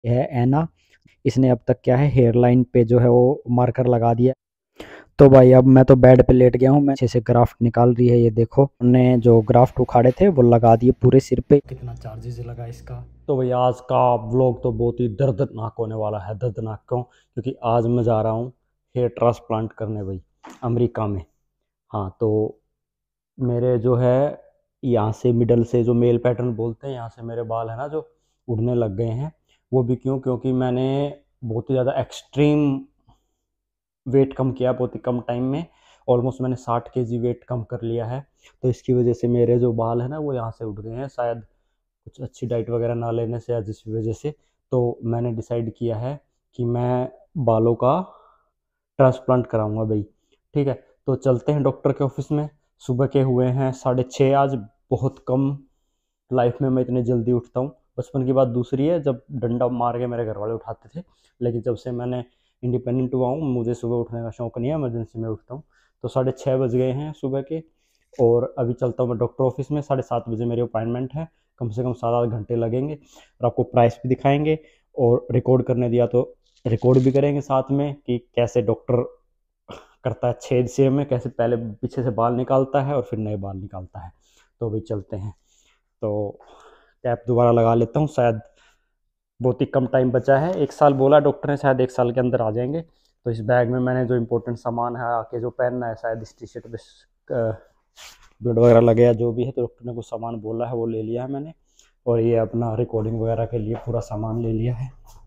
है एना। इसने अब तक क्या है हेयर लाइन पे जो है वो मार्कर लगा दिया। तो भाई अब मैं तो बेड पे लेट गया हूँ, मैं अच्छे से ग्राफ्ट निकाल रही है, ये देखो हमने जो ग्राफ्ट उखाड़े थे वो लगा दिए पूरे सिर पे। कितना चार्जेस लगा इसका। तो भाई आज का व्लॉग तो बहुत ही दर्दनाक होने वाला है। दर्दनाक क्यों? क्योंकि आज मैं जा रहा हूँ हेयर ट्रांसप्लांट करने भाई, अमेरिका में। हाँ तो मेरे जो है यहाँ से मिडल से जो मेल पैटर्न बोलते हैं, यहाँ से मेरे बाल है ना जो उड़ने लग गए हैं। वो भी क्यों? क्योंकि मैंने बहुत ही ज़्यादा एक्सट्रीम वेट कम किया बहुत ही कम टाइम में। ऑलमोस्ट मैंने 60 kg वेट कम कर लिया है। तो इसकी वजह से मेरे जो बाल है ना वो यहाँ से उठ गए हैं, शायद कुछ अच्छी डाइट वगैरह ना लेने से या जिस वजह से। तो मैंने डिसाइड किया है कि मैं बालों का ट्रांसप्लांट कराऊंगा भाई। ठीक है, तो चलते हैं डॉक्टर के ऑफिस में। सुबह के हुए हैं 6:30 आज। बहुत कम लाइफ में मैं इतने जल्दी उठता हूँ। बचपन की बात दूसरी है, जब डंडा मार के मेरे घर वाले उठाते थे, लेकिन जब से मैंने इंडिपेंडेंट हुआ हूँ मुझे सुबह उठने का शौक नहीं है, इमरजेंसी में उठता हूँ। तो 6:30 बज गए हैं सुबह के, और अभी चलता हूँ मैं डॉक्टर ऑफिस में। 7:30 बजे मेरी अपॉइंटमेंट है। कम से कम 7-8 घंटे लगेंगे, और आपको प्राइस भी दिखाएंगे, और रिकॉर्ड करने दिया तो रिकॉर्ड भी करेंगे साथ में कि कैसे डॉक्टर करता है छेद से में, कैसे पहले पीछे से बाल निकालता है और फिर नए बाल निकालता है। तो अभी चलते हैं। तो कैप दोबारा लगा लेता हूँ, शायद बहुत ही कम टाइम बचा है। 1 साल बोला डॉक्टर ने, शायद 1 साल के अंदर आ जाएंगे। तो इस बैग में मैंने जो इंपॉर्टेंट सामान है आके जो पहनना है, शायद इस टी शर्ट पे ब्लड वगैरह लगे या जो भी है, तो डॉक्टर ने कुछ सामान बोला है वो ले लिया है मैंने। और ये अपना रिकॉर्डिंग वगैरह के लिए पूरा सामान ले लिया है।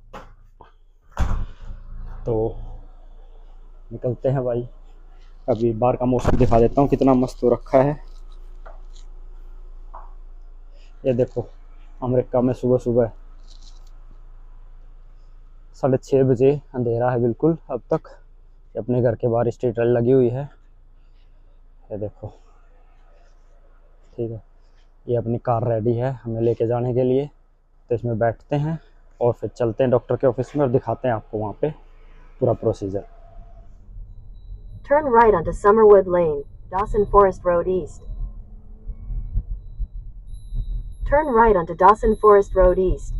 तो निकलते हैं भाई। अभी बाहर का मौसम दिखा देता हूँ कितना मस्त हो रखा है। ये देखो अमेरिका में सुबह सुबह 6:30 बजे अंधेरा है बिल्कुल अब तक। अपने घर के बाहर स्ट्रीट लाइट लगी हुई है, ये देखो। ठीक है, ये अपनी कार रेडी है हमें लेके जाने के लिए। तो इसमें बैठते हैं और फिर चलते हैं डॉक्टर के ऑफिस में और दिखाते हैं आपको वहाँ पे पूरा procedure. Turn right onto Summerwood Lane, Dawson Forest Road East. Turn right onto Dawson Forest Road East.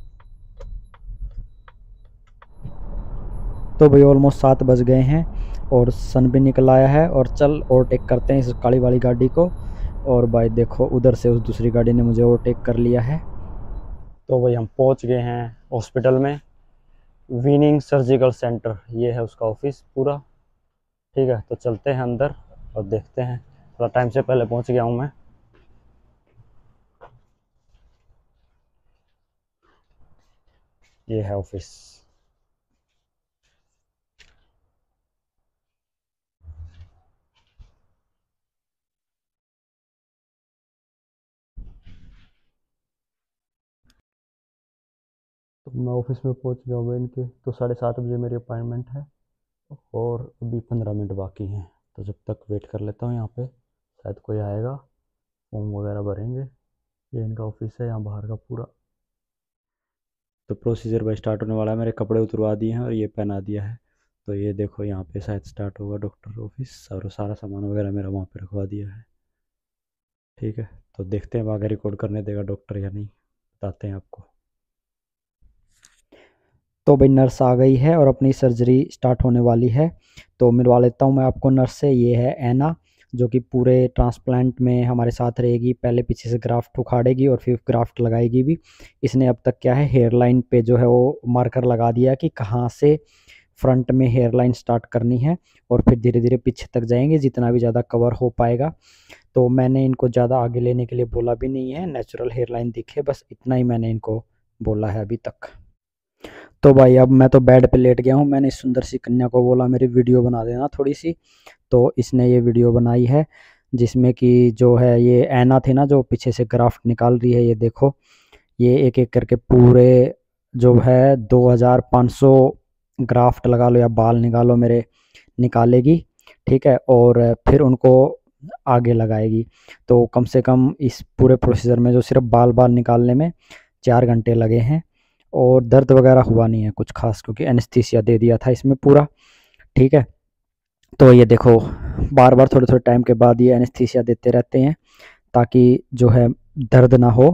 तो भाई ऑलमोस्ट 7 बज गए हैं और सन भी निकल आया है, और चल ओवरटेक करते हैं इस काली वाली गाड़ी को। और भाई देखो उधर से उस दूसरी गाड़ी ने मुझे ओवरटेक कर लिया है। तो भाई हम पहुंच गए हैं हॉस्पिटल में, विनिंग सर्जिकल सेंटर, ये है उसका ऑफिस पूरा। ठीक है, तो चलते हैं अंदर और देखते हैं। थोड़ा टाइम से पहले पहुंच गया हूं मैं। ये है ऑफिस। तो मैं ऑफिस में पहुंच गया हूँ इनके। तो 7:30 बजे मेरी अपॉइंटमेंट है, और अभी 15 मिनट बाकी हैं। तो जब तक वेट कर लेता हूँ यहाँ पे, शायद कोई आएगा, फॉर्म वगैरह भरेंगे। ये इनका ऑफिस है यहाँ बाहर का पूरा। तो प्रोसीजर भाई स्टार्ट होने वाला है। मेरे कपड़े उतरवा दिए हैं और ये पहना दिया है। तो ये देखो यहाँ पे शायद स्टार्ट होगा डॉक्टर ऑफिस, और सारा सामान वगैरह मेरा वहाँ पे रखवा दिया है। ठीक है, तो देखते हैं आगे रिकॉर्ड करने देगा डॉक्टर या नहीं, बताते हैं आपको। तो भाई नर्स आ गई है और अपनी सर्जरी स्टार्ट होने वाली है। तो मिलवा लेता हूँ मैं आपको नर्स से। ये है एना, जो कि पूरे ट्रांसप्लांट में हमारे साथ रहेगी। पहले पीछे से ग्राफ्ट उखाड़ेगी और फिर ग्राफ्ट लगाएगी भी। इसने अब तक क्या है हेयर लाइन पे जो है वो मार्कर लगा दिया कि कहाँ से फ्रंट में हेयर लाइन स्टार्ट करनी है, और फिर धीरे धीरे पीछे तक जाएंगे जितना भी ज़्यादा कवर हो पाएगा। तो मैंने इनको ज़्यादा आगे लेने के लिए बोला भी नहीं है, नेचुरल हेयर लाइन दिखे बस इतना ही मैंने इनको बोला है अभी तक। तो भाई अब मैं तो बेड पे लेट गया हूँ। मैंने इस सुंदर सी कन्या को बोला मेरी वीडियो बना देना थोड़ी सी। तो इसने ये वीडियो बनाई है, जिसमें कि जो है ये ऐना थी ना जो पीछे से ग्राफ्ट निकाल रही है। ये देखो ये एक एक करके पूरे जो है 2500 ग्राफ्ट लगा लो या बाल निकालो मेरे, निकालेगी। ठीक है, और फिर उनको आगे लगाएगी। तो कम से कम इस पूरे प्रोसीजर में जो सिर्फ बाल बाल निकालने में 4 घंटे लगे हैं, और दर्द वगैरह हुआ नहीं है कुछ खास, क्योंकि एनेस्थीसिया दे दिया था इसमें पूरा। ठीक है, तो ये देखो बार बार थोड़े थोड़े टाइम के बाद ये एनेस्थीसिया देते रहते हैं ताकि जो है दर्द ना हो,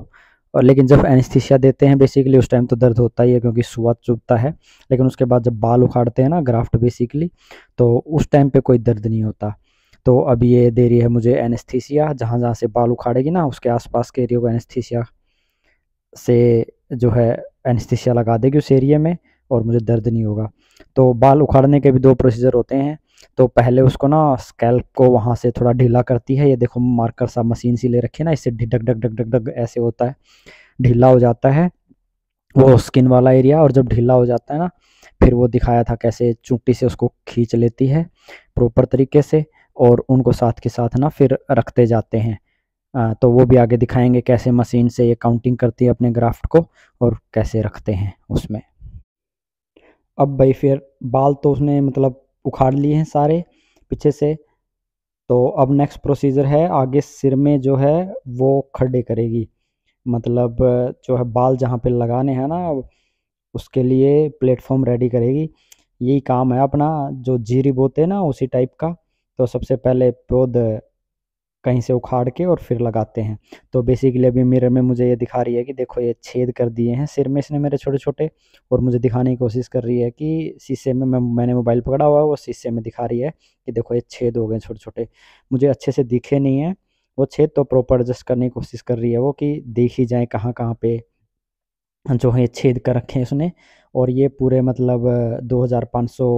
और लेकिन जब एनेस्थीसिया देते हैं बेसिकली उस टाइम तो दर्द होता ही है क्योंकि सुआ चुभता है, लेकिन उसके बाद जब बाल उखाड़ते हैं ना ग्राफ्ट बेसिकली, तो उस टाइम पे कोई दर्द नहीं होता। तो अब ये दे रही है मुझे एनेस्थीसिया, जहाँ जहाँ से बाल उखाड़ेगी ना उसके आसपास के एरिया को एनेस्थीसिया से जो है एनेस्थीसिया लगा देगी उस एरिया में, और मुझे दर्द नहीं होगा। तो बाल उखाड़ने के भी दो प्रोसीजर होते हैं। तो पहले उसको ना स्कैल्प को वहाँ से थोड़ा ढीला करती है, ये देखो मार्कर सा मशीन सी ले रखी है ना, इससे ढक ढक ढक ढक ढक ऐसे होता है, ढीला हो जाता है वो स्किन वाला एरिया। और जब ढीला हो जाता है ना, फिर वो दिखाया था कैसे चूंटी से उसको खींच लेती है प्रॉपर तरीके से, और उनको साथ के साथ ना फिर रखते जाते हैं। तो वो भी आगे दिखाएंगे कैसे मशीन से ये काउंटिंग करती है अपने ग्राफ्ट को और कैसे रखते हैं उसमें। अब भाई फिर बाल तो उसने मतलब उखाड़ लिए हैं सारे पीछे से। तो अब नेक्स्ट प्रोसीजर है आगे सिर में जो है वो खड्डे करेगी, मतलब जो है बाल जहाँ पे लगाने हैं ना उसके लिए प्लेटफॉर्म रेडी करेगी। यही काम है अपना, जो जीरी बोते हैं ना उसी टाइप का। तो सबसे पहले पौध कहीं से उखाड़ के और फिर लगाते हैं। तो बेसिकली अभी मिरर में मुझे ये दिखा रही है कि देखो ये छेद कर दिए हैं सिर में इसने मेरे छोटे छोटे, और मुझे दिखाने की कोशिश कर रही है कि शीशे में मैंने मोबाइल पकड़ा हुआ है वो शीशे में दिखा रही है कि देखो ये छेद हो गए छोटे छोटे। मुझे अच्छे से दिखे नहीं है वो छेद, तो प्रॉपर एडजस्ट करने की कोशिश कर रही है वो कि देख ही जाए कहाँ कहाँ पे जो है छेद कर रखे हैं उसने। और ये पूरे मतलब 2500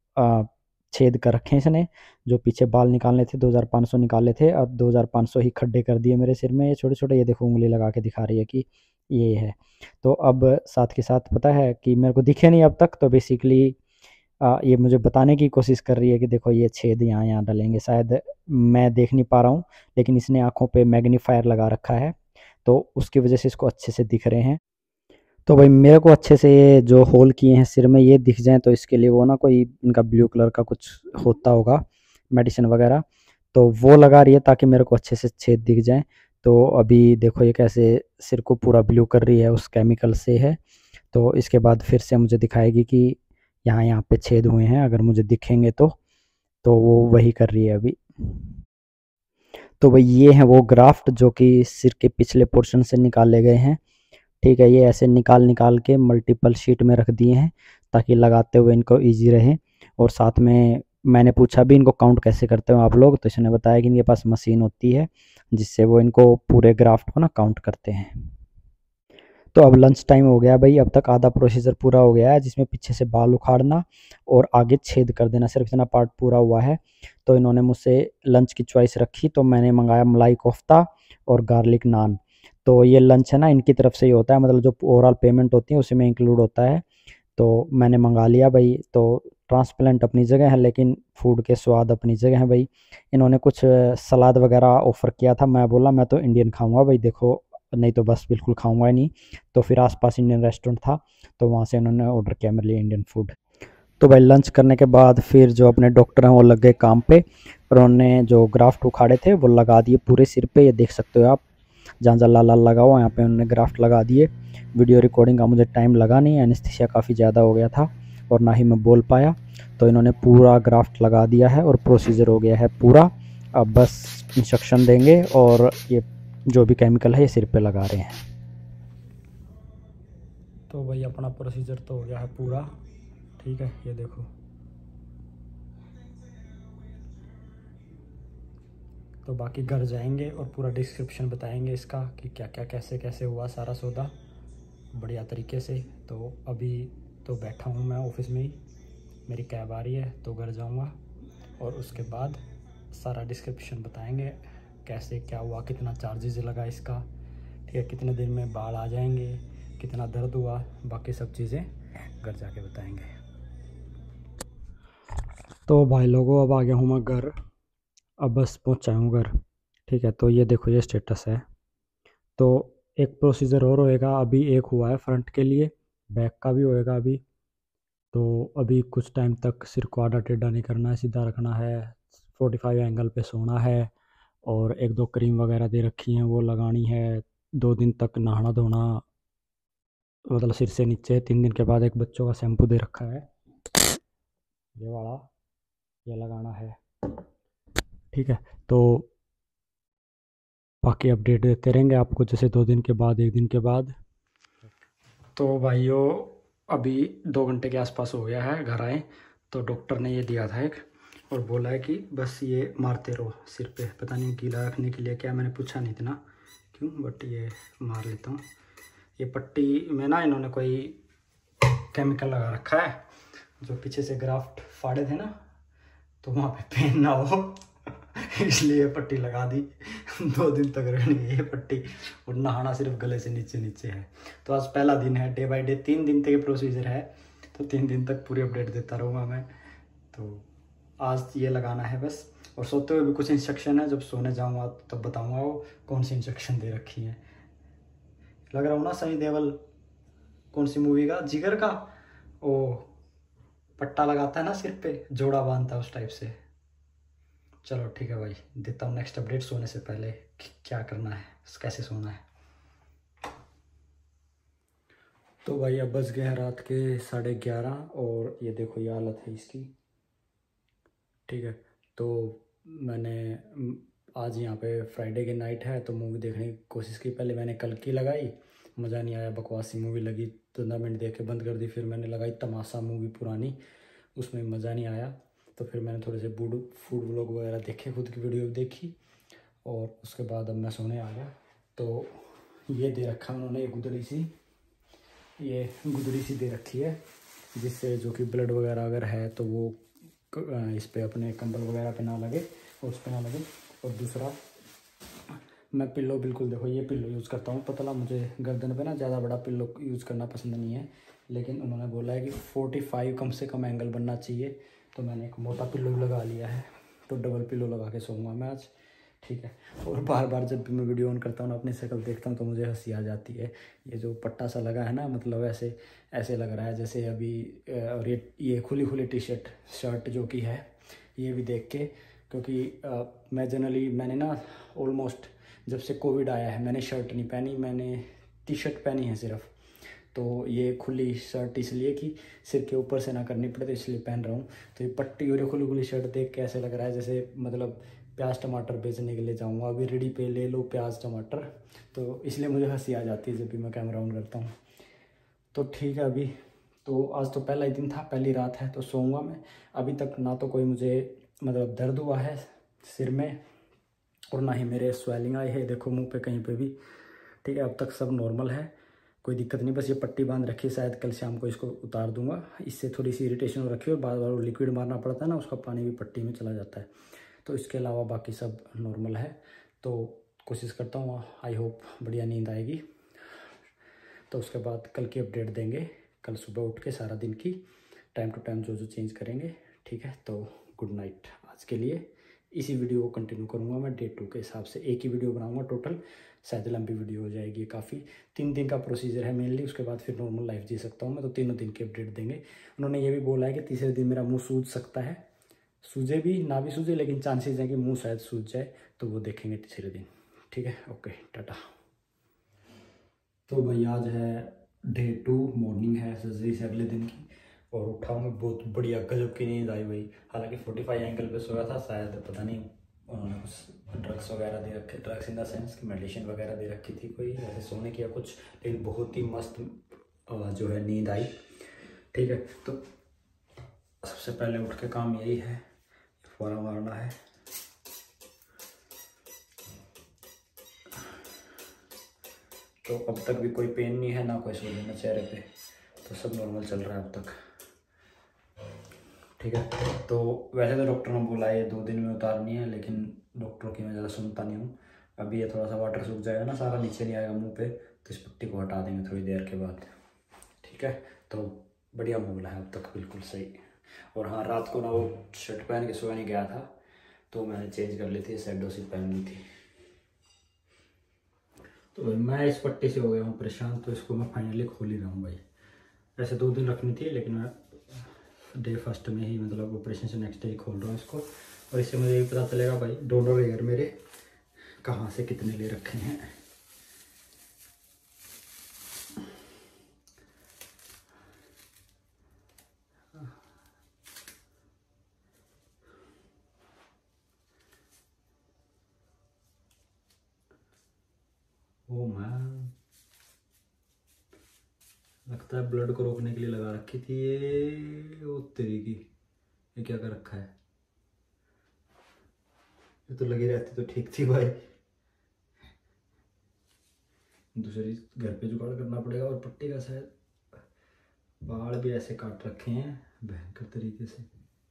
छेद कर रखे हैं इसने। जो पीछे बाल निकालने थे 2500 निकाले थे, अब 2500 ही खड्डे कर दिए मेरे सिर में ये छोटे छोटे। ये देखो उंगली लगा के दिखा रही है कि ये है। तो अब साथ के साथ पता है कि मेरे को दिखे नहीं अब तक, तो बेसिकली ये मुझे बताने की कोशिश कर रही है कि देखो ये छेद यहाँ यहाँ डलेंगे, शायद मैं देख नहीं पा रहा हूँ, लेकिन इसने आंखों पे मैग्नीफायर लगा रखा है तो उसकी वजह से इसको अच्छे से दिख रहे हैं। तो भाई मेरे को अच्छे से ये जो होल किए हैं सिर में ये दिख जाएँ, तो इसके लिए वो ना कोई इनका ब्लू कलर का कुछ होता होगा मेडिसिन वगैरह, तो वो लगा रही है ताकि मेरे को अच्छे से छेद दिख जाएँ। तो अभी देखो ये कैसे सिर को पूरा ब्लू कर रही है उस केमिकल से है। तो इसके बाद फिर से मुझे दिखाएगी कि यहाँ यहाँ पे छेद हुए हैं अगर मुझे दिखेंगे तो वो वही कर रही है अभी। तो भाई ये हैं वो ग्राफ्ट जो कि सिर के पिछले पोर्शन से निकाले गए हैं। ठीक है, ये ऐसे निकाल निकाल के मल्टीपल शीट में रख दिए हैं ताकि लगाते हुए इनको इजी रहे। और साथ में मैंने पूछा भी इनको काउंट कैसे करते हो आप लोग, तो इसने बताया कि इनके पास मशीन होती है जिससे वो इनको पूरे ग्राफ्ट को ना काउंट करते हैं। तो अब लंच टाइम हो गया भाई, अब तक आधा प्रोसीजर पूरा हो गया है जिसमें पीछे से बाल उखाड़ना और आगे छेद कर देना, सिर्फ इतना पार्ट पूरा हुआ है। तो इन्होंने मुझसे लंच की चॉइस रखी, तो मैंने मंगाया मलाई कोफ्ता और गार्लिक नान। तो ये लंच है ना इनकी तरफ से ही होता है, मतलब जो ओवरऑल पेमेंट होती है उसी में इंक्लूड होता है। तो मैंने मंगा लिया भाई। तो ट्रांसप्लेंट अपनी जगह है लेकिन फूड के स्वाद अपनी जगह है भाई। इन्होंने कुछ सलाद वगैरह ऑफ़र किया था, मैं बोला मैं तो इंडियन खाऊंगा भाई, देखो नहीं तो बस बिल्कुल खाऊंगा ही नहीं। तो फिर आसपास इंडियन रेस्टोरेंट था तो वहाँ से उन्होंने ऑर्डर किया मेरे लिए इंडियन फूड। तो भाई लंच करने के बाद फिर जो अपने डॉक्टर हैं वो लग गए काम पे, और उन्होंने जो ग्राफ्ट उखाड़े थे वो लगा दिए पूरे सिर पे, ये देख सकते हो आप जहाँ जहाँ लाल लाल लगा हुआ यहाँ पे उन्होंने ग्राफ्ट लगा दिए। वीडियो रिकॉर्डिंग का मुझे टाइम लगा नहीं, एनेस्थीसिया काफ़ी ज़्यादा हो गया था और ना ही मैं बोल पाया। तो इन्होंने पूरा ग्राफ्ट लगा दिया है और प्रोसीजर हो गया है पूरा। अब बस इंस्ट्रक्शन देंगे और ये जो भी केमिकल है ये सिर पे लगा रहे हैं। तो भाई अपना प्रोसीजर तो हो गया है पूरा, ठीक है ये देखो। तो बाकी घर जाएंगे और पूरा डिस्क्रिप्शन बताएंगे इसका कि क्या क्या कैसे कैसे हुआ सारा सौदा बढ़िया तरीके से। तो अभी तो बैठा हूँ मैं ऑफिस में ही, मेरी कैब आ रही है तो घर जाऊँगा और उसके बाद सारा डिस्क्रिप्शन बताएंगे कैसे क्या हुआ, कितना चार्जेस लगा इसका, ठीक है, कितने दिन में बाल आ जाएंगे, कितना दर्द हुआ, बाकी सब चीज़ें घर जाके बताएंगे। तो भाई लोगों अब आ गया हूँ मैं घर, अब बस पहुँचा हूँ घर। ठीक है, तो ये देखो ये स्टेटस है। तो एक प्रोसीजर और होएगा, अभी एक हुआ है फ्रंट के लिए, बैक का भी होएगा अभी। तो अभी कुछ टाइम तक सिर को आड़ा टेढ़ा नहीं करना है, सीधा रखना है, 45 एंगल पे सोना है, और एक दो क्रीम वगैरह दे रखी हैं वो लगानी है। 2 दिन तक नहाना धोना मतलब सिर से नीचे। 3 दिन के बाद एक बच्चों का शैम्पू दे रखा है ये वाला, ये लगाना है। ठीक है, तो बाकी अपडेट देते रहेंगे आपको, जैसे 2 दिन के बाद, 1 दिन के बाद। तो भाइयों अभी 2 घंटे के आसपास हो गया है, घर आए तो डॉक्टर ने ये दिया था एक, और बोला है कि बस ये मारते रहो सिर पे, पता नहीं गीला रखने के लिए क्या, मैंने पूछा नहीं इतना क्यों, बट ये मार लेता हूँ। ये पट्टी में ना इन्होंने कोई केमिकल लगा रखा है, जो पीछे से ग्राफ्ट फाड़े थे ना, तो वहाँ पे पेन ना हो इसलिए पट्टी लगा दी 2 दिन तक रहनी है ये पट्टी, और नहाना सिर्फ गले से नीचे नीचे है। तो आज पहला दिन है, डे बाय डे 3 दिन तक ये प्रोसीजर है, तो 3 दिन तक पूरी अपडेट देता रहूँगा मैं। तो आज ये लगाना है बस, और सोते हुए भी कुछ इंस्ट्रक्शन है, जब सोने जाऊँगा तब बताऊँगा वो कौन सी इंस्ट्रक्शन दे रखी है। लग रहा हूँ ना सनी देओल, कौन सी मूवी का, जिगर का, ओ पट्टा लगाता है ना सिर पे, जोड़ा बांधता है उस टाइप से। चलो ठीक है भाई, देता हूँ नेक्स्ट अपडेट सोने से पहले कि क्या करना है, कैसे सोना है। तो भाई अब बज गए हैं रात के 11:30, और ये देखो ये हालत है इसकी। ठीक है, तो मैंने आज यहाँ पे फ्राइडे की नाइट है तो मूवी देखने की कोशिश की। पहले मैंने कल की लगाई, मज़ा नहीं आया, बकवासी मूवी लगी, 15 मिनट देख के बंद कर दी। फिर मैंने लगाई तमाशा मूवी पुरानी, उसमें मज़ा नहीं आया, तो फिर मैंने थोड़े से फूड व्लॉग वगैरह देखे, खुद की वीडियो देखी, और उसके बाद अब मैं सोने आ गया। तो ये दे रखा उन्होंने, ये गुदड़ी सी दे रखी है, जिससे जो कि ब्लड वगैरह अगर है तो वो इस पे अपने कंबल वगैरह पे ना लगे, और उस पे ना लगे। और दूसरा, मैं पिल्लो, बिल्कुल देखो ये पिल्लो यूज़ करता हूँ पतला, मुझे गर्दन पे ना ज़्यादा बड़ा पिल्लो यूज़ करना पसंद नहीं है, लेकिन उन्होंने बोला है कि 45 कम से कम एंगल बनना चाहिए, तो मैंने एक मोटा पिल्लो लगा लिया है, तो डबल पिल्लो लगा के सोऊंगा मैं आज। ठीक है, और बार बार जब भी मैं वीडियो ऑन करता हूँ ना, अपनी शक्ल देखता हूँ तो मुझे हंसी आ जाती है। ये जो पट्टा सा लगा है ना, मतलब ऐसे ऐसे लग रहा है जैसे अभी, और ये खुली खुली टी शर्ट जो कि है, ये भी देख के, क्योंकि मैं जनरली, मैंने ना ऑलमोस्ट जब से कोविड आया है मैंने शर्ट नहीं पहनी, मैंने टी शर्ट पहनी है सिर्फ। तो ये खुली शर्ट इसलिए कि सिर के ऊपर से ना करनी पड़े, तो इसलिए पहन रहा हूँ। तो ये पट्टी और ये खुली खुली शर्ट देख के ऐसे लग रहा है जैसे मतलब प्याज टमाटर बेचने के लिए जाऊँगा, अभी रेडी पे ले लो प्याज टमाटर, तो इसलिए मुझे हंसी आ जाती है जब भी मैं कैमरा ऑन करता हूँ। तो ठीक है, अभी तो आज तो पहला ही दिन था, पहली रात है, तो सोऊंगा मैं। अभी तक ना तो कोई मुझे मतलब दर्द हुआ है सिर में, और ना ही मेरे स्वेलिंग आई है, देखो मुंह पे कहीं पे भी। ठीक है, अब तक सब नॉर्मल है, कोई दिक्कत नहीं। बस ये पट्टी बांध रखी है, शायद कल शाम को इसको उतार दूंगा, इससे थोड़ी सी इरिटेशन हो रखी है, और बार बार लिक्विड मारना पड़ता है ना, उसका पानी भी पट्टी में चला जाता है। तो इसके अलावा बाकी सब नॉर्मल है। तो कोशिश करता हूँ, आई होप बढ़िया नींद आएगी। तो उसके बाद कल की अपडेट देंगे, कल सुबह उठ के सारा दिन की, टाइम टू टाइम जो जो चेंज करेंगे। ठीक है, तो गुड नाइट आज के लिए। इसी वीडियो को कंटिन्यू करूँगा मैं डे 2 के हिसाब से, एक ही वीडियो बनाऊँगा टोटल, शायद लंबी वीडियो हो जाएगी काफ़ी। 3 दिन का प्रोसीजर है मेनली, उसके बाद फिर नॉर्मल लाइफ जी सकता हूँ मैं, तो तीनों दिन की अपडेट देंगे। उन्होंने ये भी बोला है कि तीसरे दिन मेरा मुँह सूज सकता है, सूझे भी ना भी सूझे, लेकिन चांसेस हैं कि मुँह शायद सूझ जाए, तो वो देखेंगे तीसरे दिन। ठीक है, ओके, टाटा। तो भाई आज है डे 2, मॉर्निंग है सर्जरी से अगले दिन की, और उठा हूँ बहुत बढ़िया गजब की नींद आई भाई। हालांकि 45 एंगल पे सोया था, शायद पता नहीं उन्होंने कुछ ड्रग्स वगैरह दे रखे, ड्रग्स इन द सेंस कि मेडिसिन वगैरह दे रखी थी कोई, ऐसे सोने की या कुछ, लेकिन बहुत ही मस्त जो है नींद आई। ठीक है, तो सबसे पहले उठ के काम यही है, फौरा मारना है। तो अब तक भी कोई पेन नहीं है, ना कोई सूजन है चेहरे पे, तो सब नॉर्मल चल रहा है अब तक। ठीक है, तो वैसे तो डॉक्टर ने बोला है 2 दिन में उतारनी है, लेकिन डॉक्टरों की मैं ज़्यादा सुनता नहीं हूँ। अभी ये थोड़ा सा वाटर सूख जाएगा ना, सारा नीचे नहीं आएगा मुंह पे, तो इस पट्टी को हटा देंगे थोड़ी देर के बाद। ठीक है, तो बढ़िया मामला है अब तक, बिल्कुल सही। और हाँ, रात को ना वो शर्ट पहन के सोने गया था, तो मैंने चेंज कर ली थी, सैडो सी पहन ली थी। तो भाई मैं इस पट्टी से हो गया हूँ परेशान, तो इसको मैं फाइनली खोल ही रहा हूँ भाई। वैसे 2 दिन रखनी थी, लेकिन मैं डे फर्स्ट में ही, मतलब ऑपरेशन से नेक्स्ट डे ही खोल रहा हूँ इसको। और इससे मुझे ये पता चलेगा भाई डोनर हेयर मेरे कहाँ से कितने ले रखे हैं। लगता है ब्लड को रोकने के लिए लगा रखी थी ये। वो तेरी की, ये क्या कर रखा है? ये तो लगी रहती तो ठीक थी भाई। दूसरी घर पे जुगाड़ करना पड़ेगा। और पट्टी का शायद बाल भी ऐसे काट रखे हैं भयंकर तरीके से।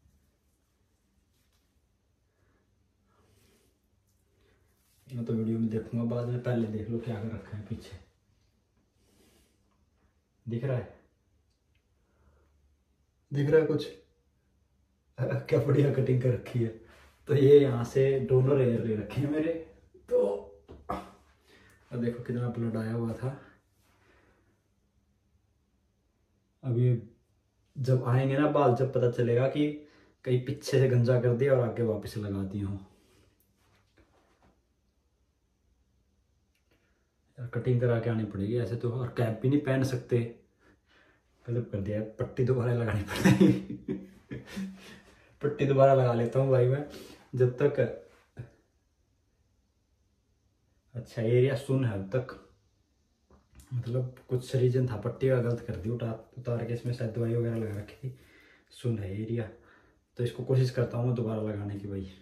मैं तो वीडियो में देखूंगा बाद में, पहले देख लो क्या कर रखा है पीछे। दिख रहा है? दिख रहा है कुछ? क्या बढ़िया कटिंग कर रखी है। तो ये यहाँ से डोनर एयर ले रखे हैं मेरे। तो अब देखो कितना ब्लड आया हुआ था। अब ये जब आएंगे ना बाल, जब पता चलेगा कि कहीं पीछे से गंजा कर दिया और आगे वापस लगा दी हूँ। यार कटिंग करा के आनी पड़ेगी ऐसे तो। और कैप भी नहीं पहन सकते, गलत कर दिया। पट्टी दोबारा लगानी पड़ेगी। पट्टी दोबारा लगा लेता हूँ भाई मैं जब तक। अच्छा एरिया सुन है अब तक, मतलब कुछ रीजन था, पट्टी का गलत कर दी उतार के। इसमें शायद दवाई वगैरह लगा रखी थी। सुन है एरिया, तो इसको कोशिश करता हूँ मैं दोबारा लगाने की भाई।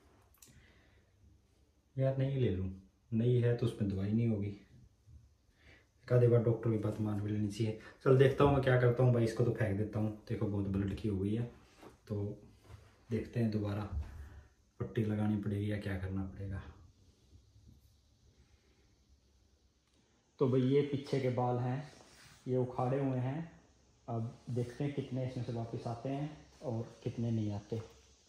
यार नहीं ले लूँ, नहीं है तो उसमें दवाई नहीं होगी। एक आधे बार डॉक्टर की बात मान भी लेनी चाहिए। चल देखता हूँ मैं क्या करता हूँ भाई। इसको तो फेंक देता हूँ। देखो बहुत ब्लड की हो गई है, तो देखते हैं दोबारा पट्टी लगानी पड़ेगी या क्या करना पड़ेगा। तो भाई ये पीछे के बाल हैं, ये उखाड़े हुए हैं। अब देखते हैं कितने इसमें से वापस आते हैं और कितने नहीं आते।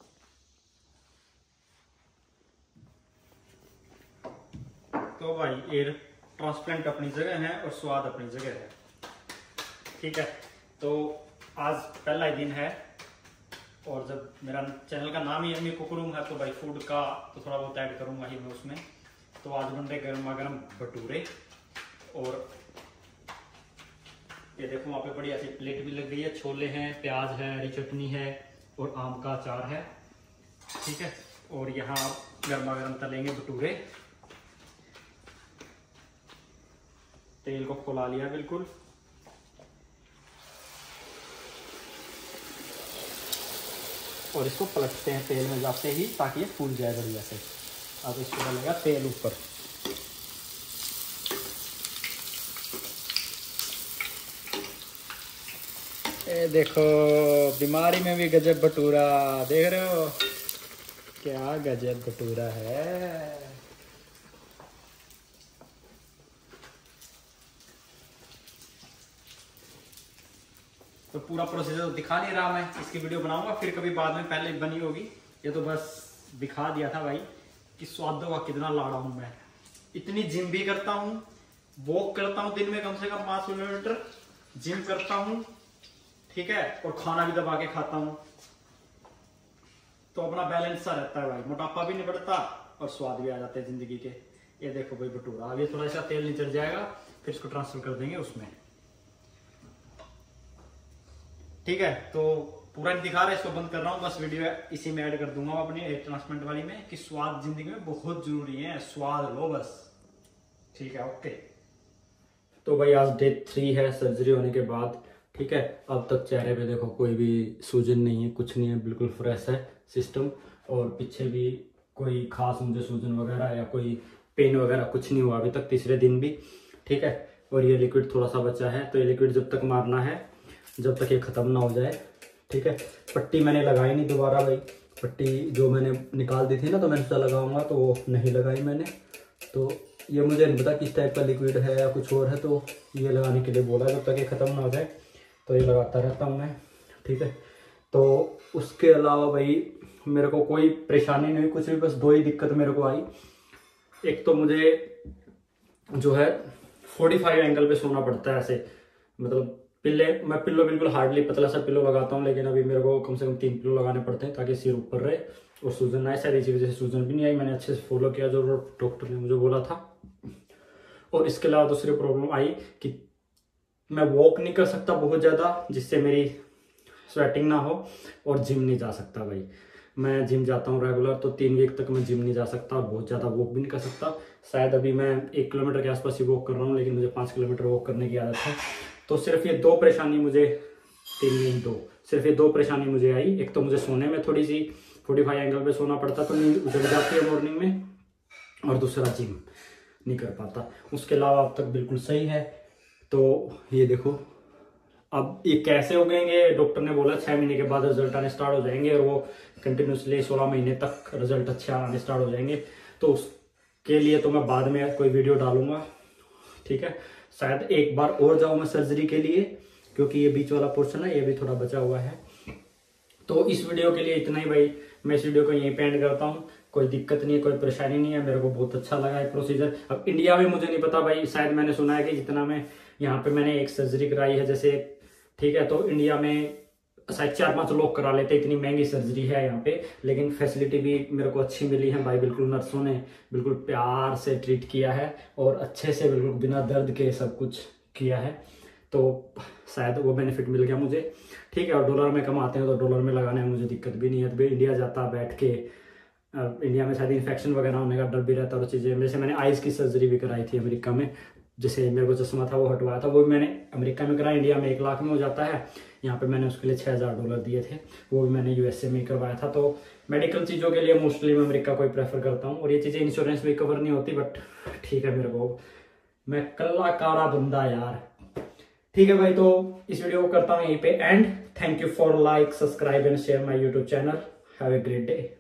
तो भाई एयर ट्रांसप्लांट अपनी जगह है और स्वाद अपनी जगह है, ठीक है। तो आज पहला ही दिन है और जब मेरा चैनल का नाम ही अम्मी कुकरूम है तो भाई फूड का तो थोड़ा बहुत ऐड करूँगा ही मैं उसमें। तो आज बन रहे गर्मा गर्म भटूरे। और ये देखो वहाँ पे बढ़िया सी प्लेट भी लग गई है। छोले हैं, प्याज है, हरी चटनी है और आम का अचार है, ठीक है। और यहाँ गर्मा गर्म तलेंगे भटूरे। तेल को खुला लिया बिल्कुल। और इसको पलटते हैं तेल में जाते ही ताकि ये फूल जाए बढ़िया से। अब इसको डालेगा तेल ऊपर। ये देखो बीमारी में भी गजब भटूरा, देख रहे हो क्या गजब भटूरा है। तो पूरा प्रोसीजर तो दिखा नहीं रहा मैं, इसकी वीडियो बनाऊंगा फिर कभी बाद में, पहले बनी होगी। ये तो बस दिखा दिया था भाई कि स्वादों का कितना लाड़ा हूं मैं। इतनी जिम भी करता हूँ, वॉक करता हूँ दिन में कम से कम 5 किलोमीटर, जिम करता हूँ, ठीक है। और खाना भी दबा के खाता हूँ, तो अपना बैलेंस सा रहता है भाई। मोटापा भी नहीं बढ़ता और स्वाद भी आ जाते हैं जिंदगी के। ये देखो भाई भटूरा। अब ये थोड़ा सा तेल निचर जाएगा, फिर इसको ट्रांसफर कर देंगे उसमें, ठीक है। तो पूरा नहीं दिखा रहा, इसको बंद कर रहा हूँ। बस वीडियो इसी में ऐड कर दूंगा अपनी एयर ट्रांसप्लांट वाली में कि स्वाद जिंदगी में बहुत जरूरी है। स्वाद लो बस, ठीक है, ओके। तो भाई आज डे 3 है सर्जरी होने के बाद, ठीक है। अब तक चेहरे पे देखो कोई भी सूजन नहीं है, कुछ नहीं है, बिल्कुल फ्रेश है सिस्टम। और पीछे भी कोई खास मुझे सूजन वगैरह या कोई पेन वगैरह कुछ नहीं हुआ अभी तक, तीसरे दिन भी, ठीक है। और ये लिक्विड थोड़ा सा बचा है, तो ये लिक्विड जब तक मारना है, जब तक ये खत्म ना हो जाए, ठीक है। पट्टी मैंने लगाई नहीं दोबारा भाई। पट्टी जो मैंने निकाल दी थी ना, तो मैंने सोचा लगाऊंगा, तो वो नहीं लगाई मैंने। तो ये मुझे नहीं पता किस टाइप का लिक्विड है या कुछ और है, तो ये लगाने के लिए बोला। जब तक ये ख़त्म ना हो जाए तो ये लगाता रहता हूँ मैं, ठीक है। तो उसके अलावा भाई मेरे को कोई परेशानी नहीं हुई कुछ भी, बस 2 ही दिक्कत मेरे को आई। एक तो मुझे जो है 45 एंगल पे सोना पड़ता है ऐसे, मतलब मैं पिल्लो बिल्कुल हार्डली पतला सा पिल्लो लगाता हूँ, लेकिन अभी मेरे को कम से कम 3 पिल्लो लगाने पड़ते हैं ताकि सिर ऊपर रहे और सूजन ना आए। शायद इसी वजह से सूजन भी नहीं आई। मैंने अच्छे से फॉलो किया जो डॉक्टर ने मुझे बोला था। और इसके अलावा दूसरी प्रॉब्लम आई कि मैं वॉक नहीं कर सकता बहुत ज़्यादा, जिससे मेरी स्वेटिंग ना हो, और जिम नहीं जा सकता भाई। मैं जिम जाता हूँ रेगुलर, तो 3 वीक तक मैं जिम नहीं जा सकता, बहुत ज़्यादा वॉक भी नहीं कर सकता। शायद अभी मैं 1 किलोमीटर के आसपास ही वॉक कर रहा हूँ, लेकिन मुझे 5 किलोमीटर वॉक करने की आदत है। तो सिर्फ ये 2 परेशानी मुझे, 3 नहीं 2, सिर्फ ये 2 परेशानी मुझे आई। एक तो मुझे सोने में थोड़ी सी 45 एंगल पे सोना पड़ता तो नींद उजड़ जाती है मॉर्निंग में, और दूसरा जिम नहीं कर पाता। उसके अलावा अब तक बिल्कुल सही है। तो ये देखो, अब ये कैसे हो गएंगे, डॉक्टर ने बोला 6 महीने के बाद रिजल्ट आने स्टार्ट हो जाएंगे, और वो कंटिन्यूसली 16 महीने तक रिजल्ट अच्छे आने स्टार्ट हो जाएंगे। तो उसके लिए तो मैं बाद में कोई वीडियो डालूंगा, ठीक है। शायद एक बार और जाऊँ मैं सर्जरी के लिए, क्योंकि ये बीच वाला पोर्शन है ये भी थोड़ा बचा हुआ है। तो इस वीडियो के लिए इतना ही भाई, मैं इस वीडियो को यहीं पे एंड करता हूँ। कोई दिक्कत नहीं है, कोई परेशानी नहीं है, मेरे को बहुत अच्छा लगा है प्रोसीजर। अब इंडिया में मुझे नहीं पता भाई, शायद मैंने सुना है कि जितना मैं यहाँ पे मैंने एक सर्जरी कराई है जैसे, ठीक है, तो इंडिया में शायद 4-5 लोग करा लेते, इतनी महंगी सर्जरी है यहाँ पे। लेकिन फैसिलिटी भी मेरे को अच्छी मिली है भाई, बिल्कुल नर्सों ने बिल्कुल प्यार से ट्रीट किया है, और अच्छे से बिल्कुल बिना दर्द के सब कुछ किया है। तो शायद वो बेनिफिट मिल गया मुझे, ठीक है। और डॉलर में कमाते हैं तो डॉलर में लगाने में मुझे दिक्कत भी नहीं है। तो इंडिया जाता बैठ के, इंडिया में शायद इन्फेक्शन वगैरह होने का डर भी रहता है और चीज़ें। जैसे मैंने आइज़ की सर्जरी भी कराई थी अमेरिका में, जैसे मेरे को चश्मा था वो हटवाया था, वो भी मैंने अमेरिका में कराया। इंडिया में 1 लाख में हो जाता है, यहाँ पे मैंने उसके लिए $6000 दिए थे, वो भी मैंने यूएसए में करवाया था। तो मेडिकल चीज़ों के लिए मोस्टली मैं अमेरिका को ही प्रेफर करता हूँ, और ये चीज़ें इंश्योरेंस में कवर नहीं होती, बट ठीक है, मेरे को, मैं कल्ला काड़ा बंदा यार, ठीक है भाई। तो इस वीडियो को करता हूँ यहीं पे end. Thank you for like, subscribe and share my YouTube channel. Have a great day.